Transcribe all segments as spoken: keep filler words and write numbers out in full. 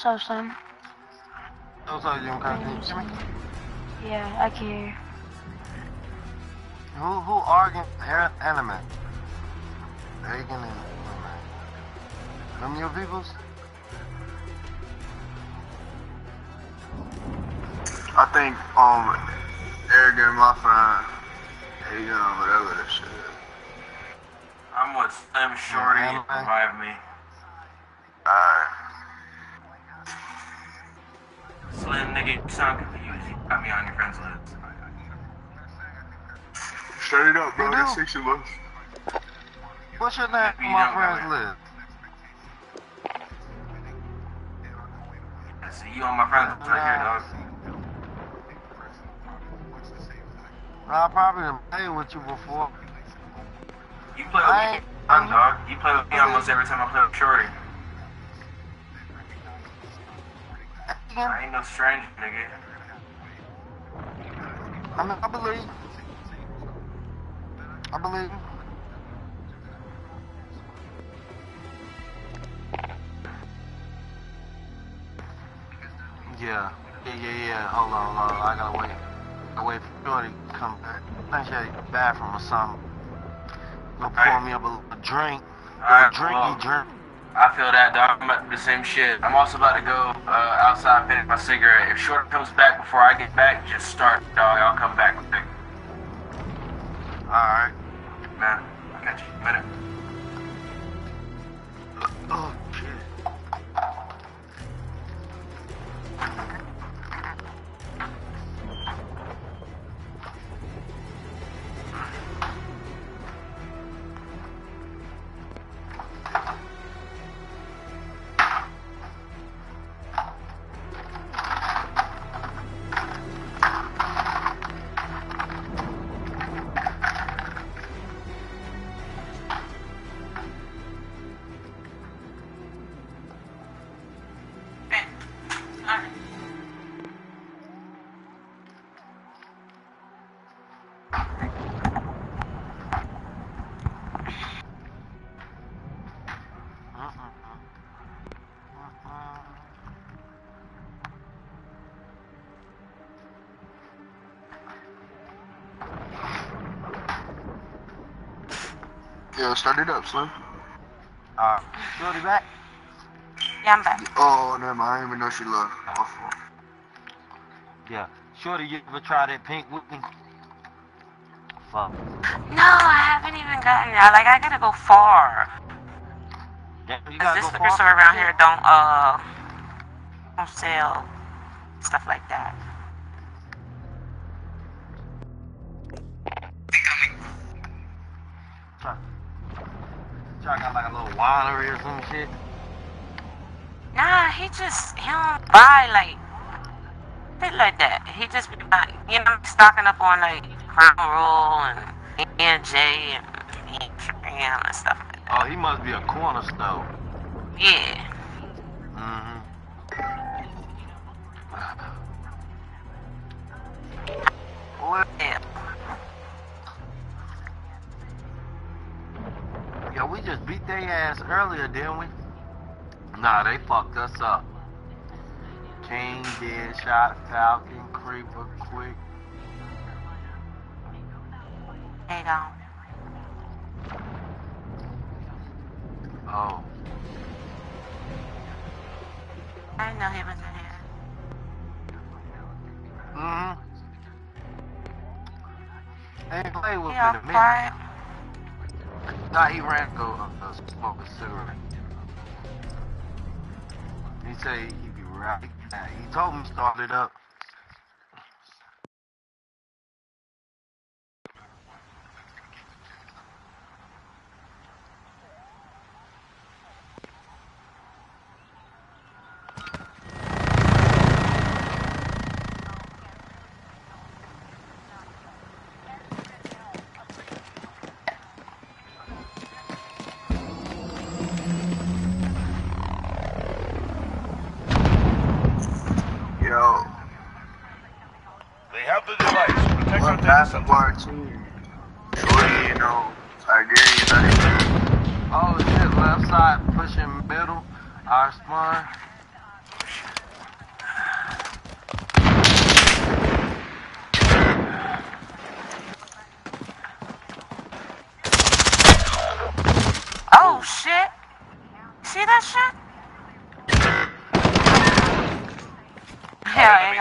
What's up, son? What's up, young guy? Can you hear me? Yeah, I can hear you. Who who arguing anime? Reagan and them your peoples? I think um Arrogant my friend he um whatever that shit is. I'm with Slim Shorty Yeah, and Revive Me. Alright. Slim nigga, you sound confused. You got me on your friends list. Straight up, bro. You That's do? six of us. What's your name You on my don't friends know list? I see you on my friends list right here, dog. I probably done played with you before. You play with I me, ain't- I'm dog. You play with me almost every time I play with Shorty. I ain't no stranger, nigga. I mean, I believe. I believe. Yeah. Yeah, yeah, yeah. Hold on, hold on. I gotta wait. I wait for Shorty to come back. I think she had the bathroom or something. Go pour Alright. me up a, a drink. Alright, a drinky well, drink. I feel that, dog. I'm about to do the same shit. I'm also about to go uh, outside, finish my cigarette. If Shorty comes back before I get back, just start, dog. I'll come back quick. Alright. Man, I'll catch you in a minute. Oh, shit. Yeah, start it up, Slim. Alright. Shorty back? Yeah, I'm back. Oh, never mind. I didn't even know she left. My fault. Yeah. Shorty, you ever try that pink with me? Fuck. No, I haven't even gotten there. Like, I gotta go far. Yeah, you Cause gotta this go liquor far? store around here don't, uh, don't sell stuff like that. Try. Try got like a little winery or some shit. Nah, he just, he don't buy, like, shit like that. He just be buying, you know, stocking up on, like, Crown Royal and E and J and Amsterdam and stuff like that. Oh, he must be a corner store. Yeah. Mm-hmm. Well, Yeah. yeah, we just beat their ass earlier, didn't we? Nah, they fucked us up. King, Deadshot, Falcon, Creeper, Quick. They don't. Oh. I didn't know he was in here. Mm-hmm. They ain't played with He me in all a minute. quiet. Nah, he ran to go uh, smoke a cigarette. He said he'd be right back. He told me to start it up. Yo, They have the device. Protect our what data that's center. part two. Shorty, you know, Siberian, I Oh shit, left side pushing middle. Our spawn.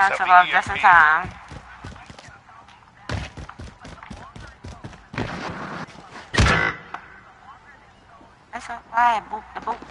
Leon took off just in time. That's alright, boop the boop.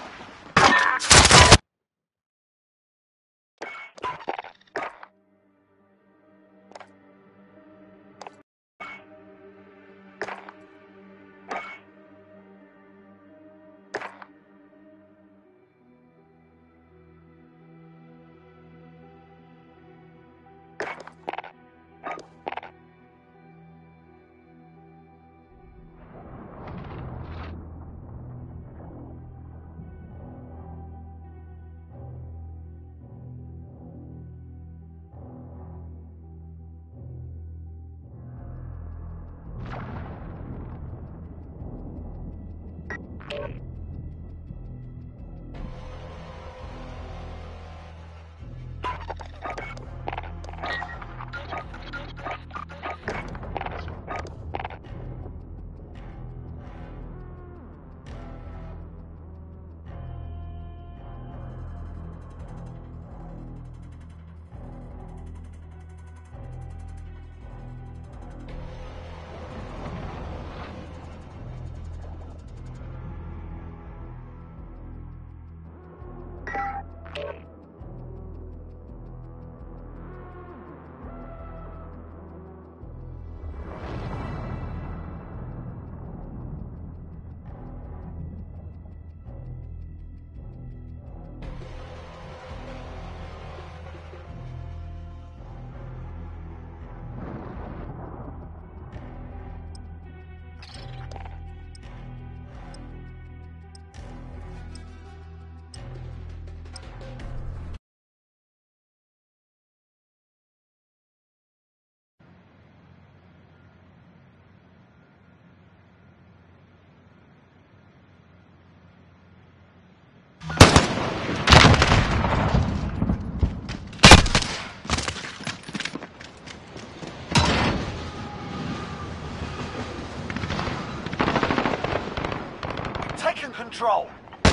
Control.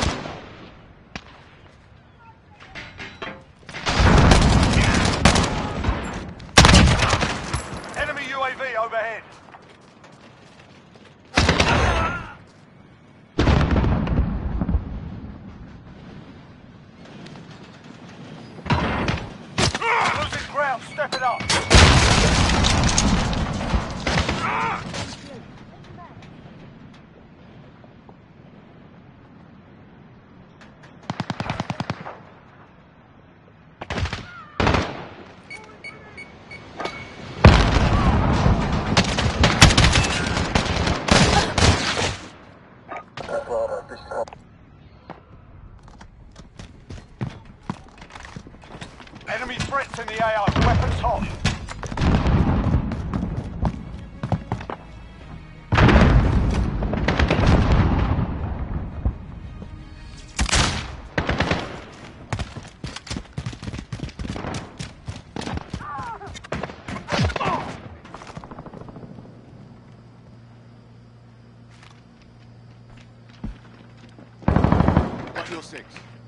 Enemy U A V overhead. Losing ground, step it up. Enemy threats in the A O. Weapons hot. Got your six.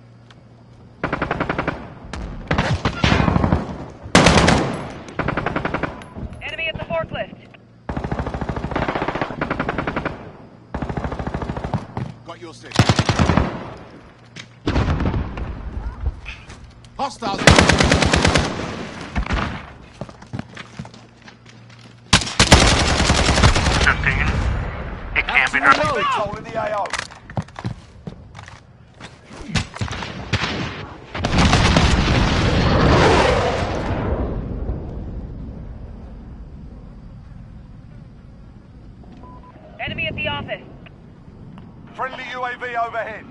Enemy at the forklift. Got your six. Hostiles. fifteen. It can be done. Reload. Control in the A O. Enemy at the office. Friendly U A V overhead.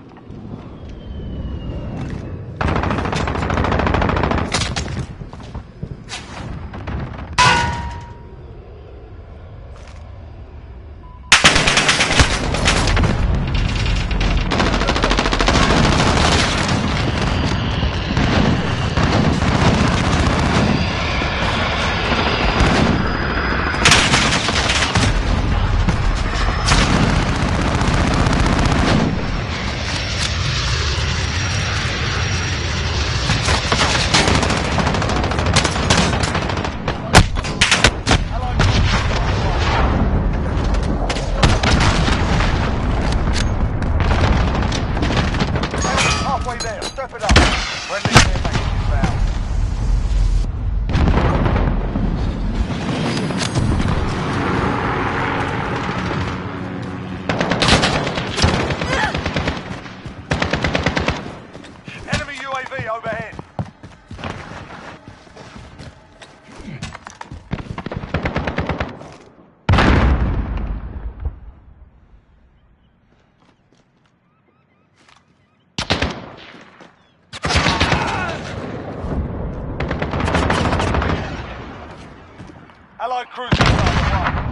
Allied cruisers on the way.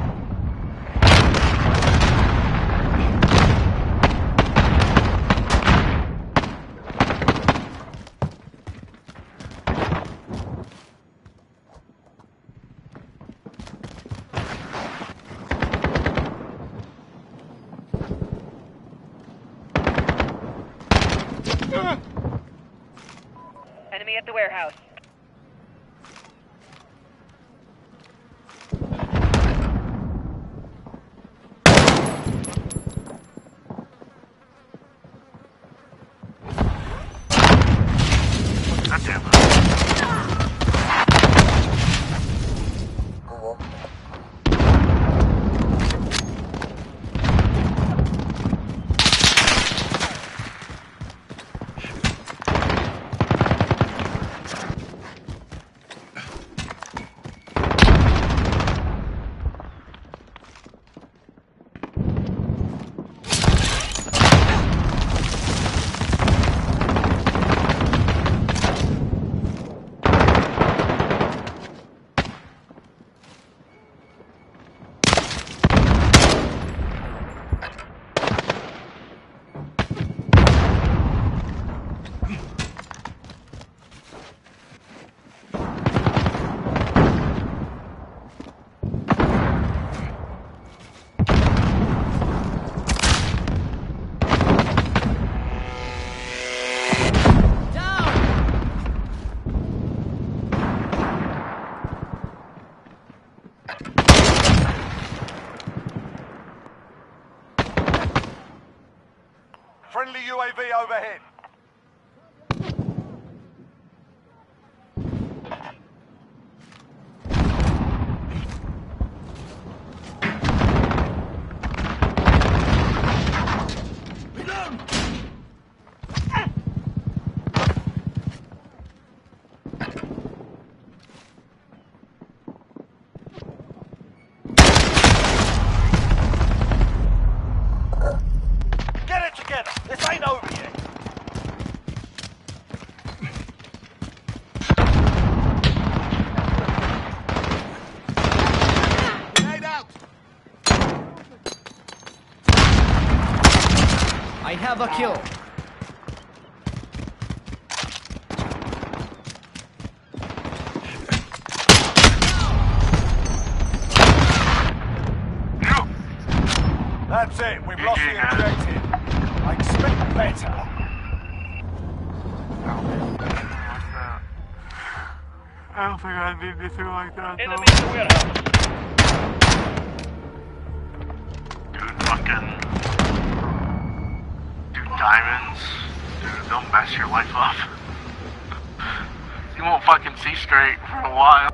Enemy at the warehouse. Friendly U A V overhead. Get it together. This ain't over yet. Grenade out. I have a kill. That's it. We've lost the objective. I expect better. I don't think I need anything like that. Enemy at the warehouse. Dude, fucking... Dude, diamonds. Dude, they'll mess your life up. You won't fucking see straight for a while.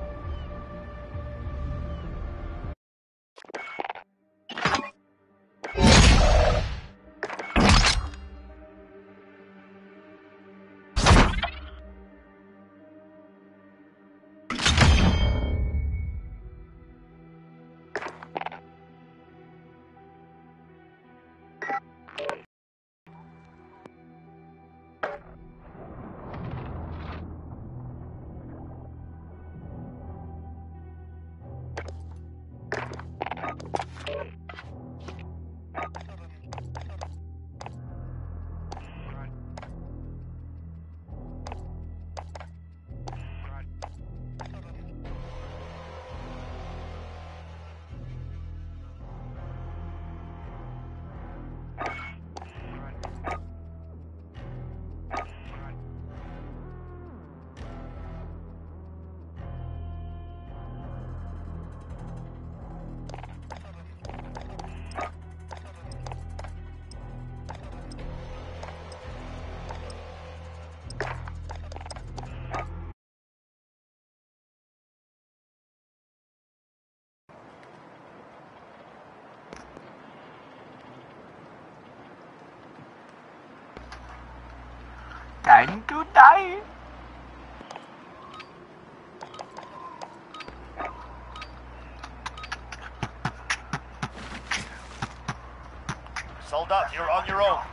Time to die. Soldat, you're on your own.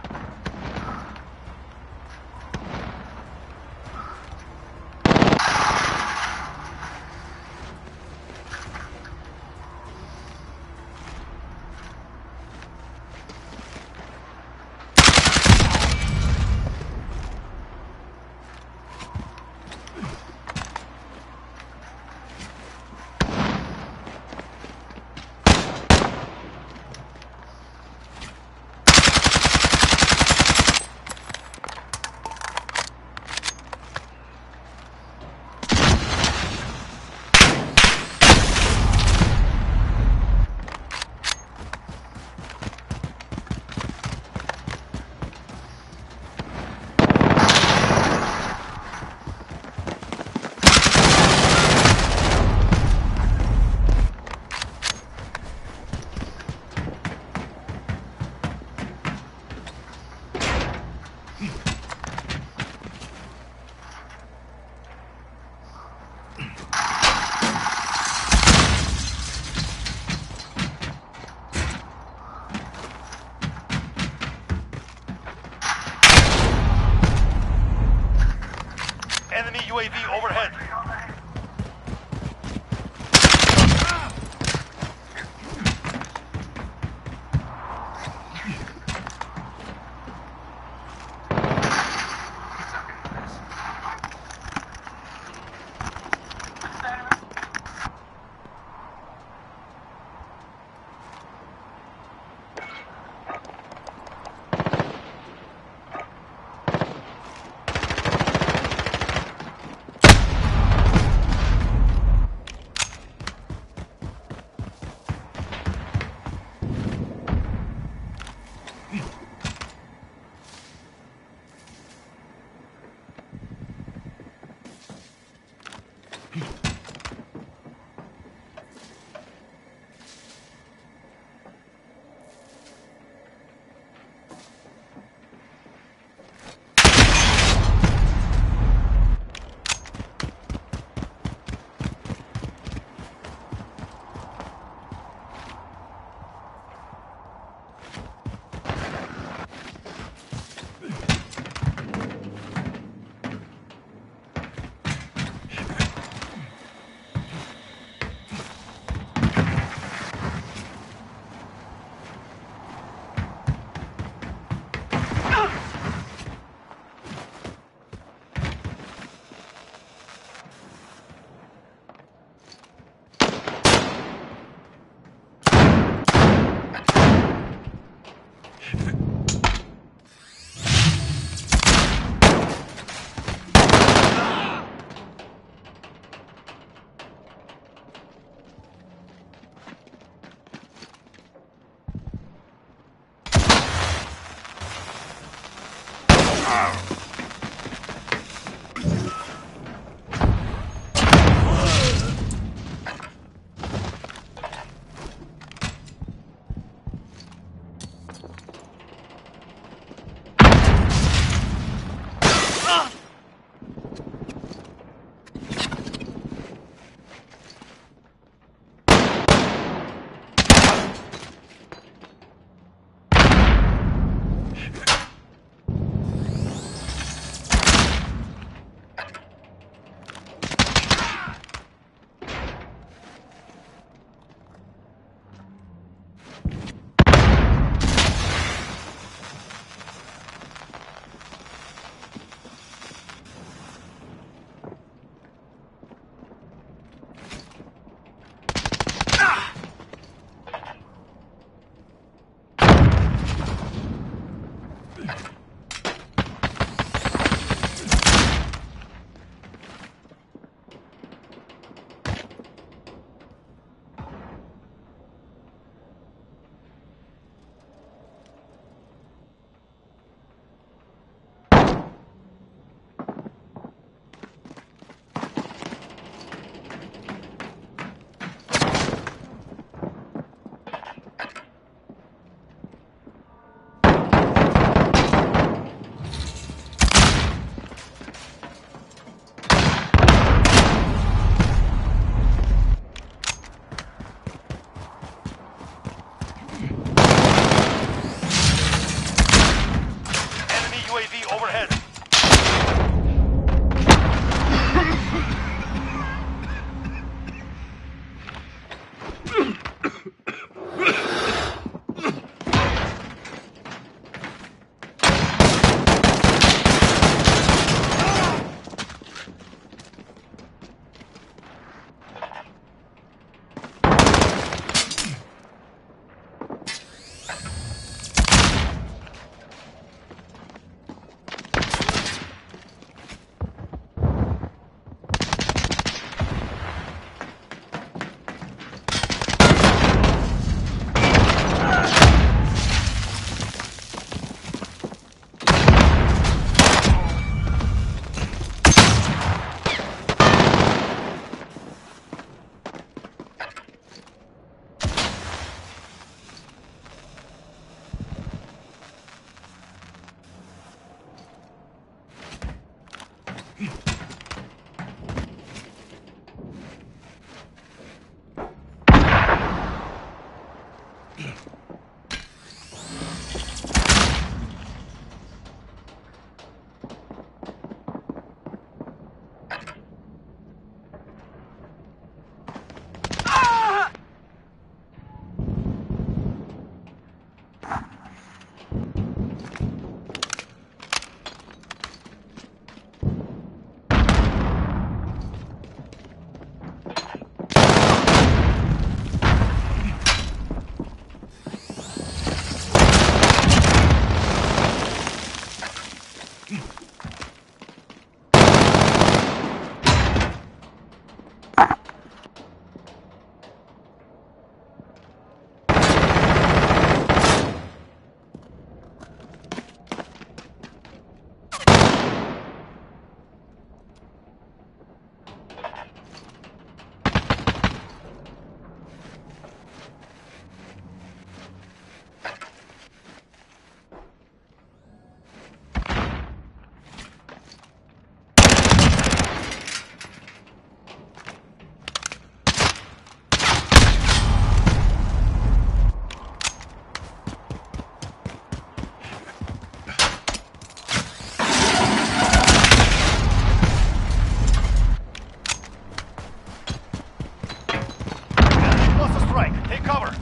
strike. Take cover.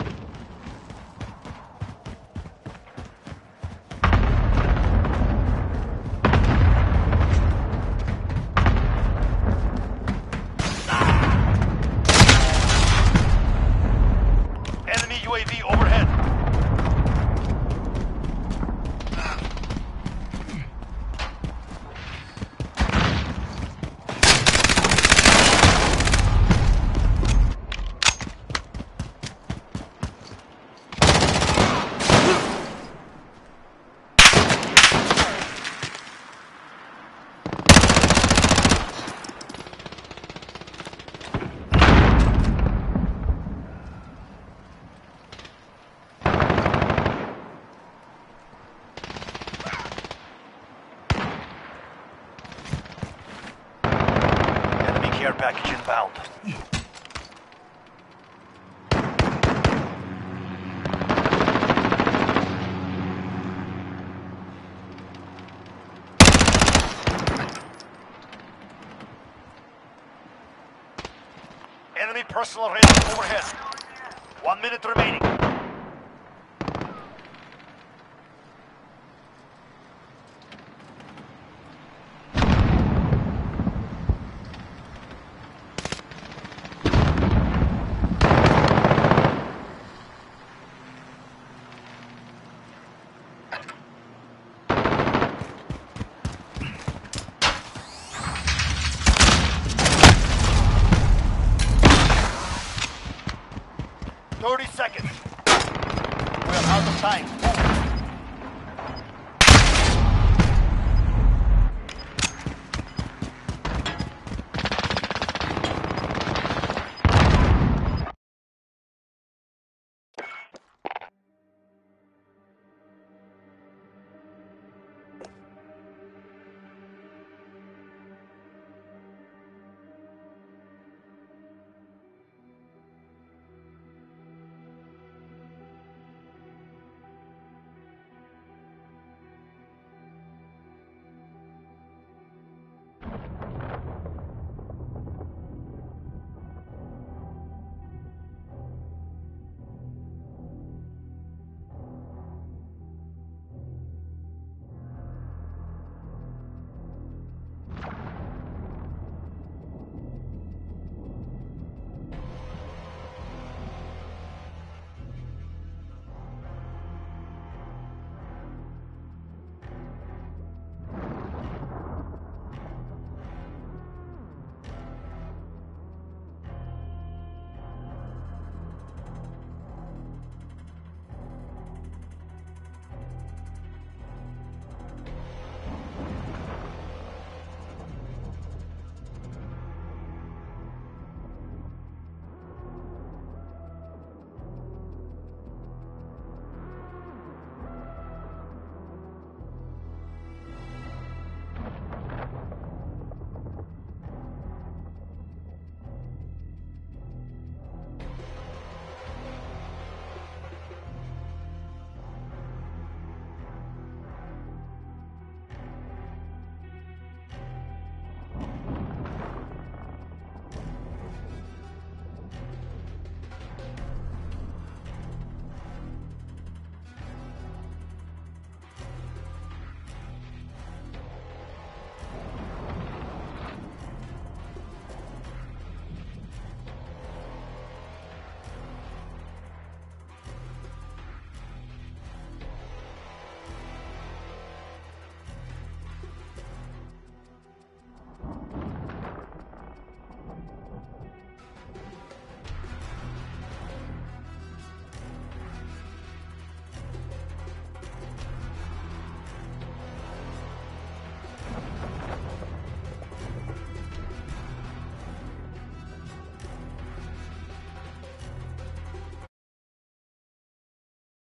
Enemy U A V overhead. Enemy care package inbound. Enemy personal radar overhead. One minute remaining. Thirty seconds. We are out of time.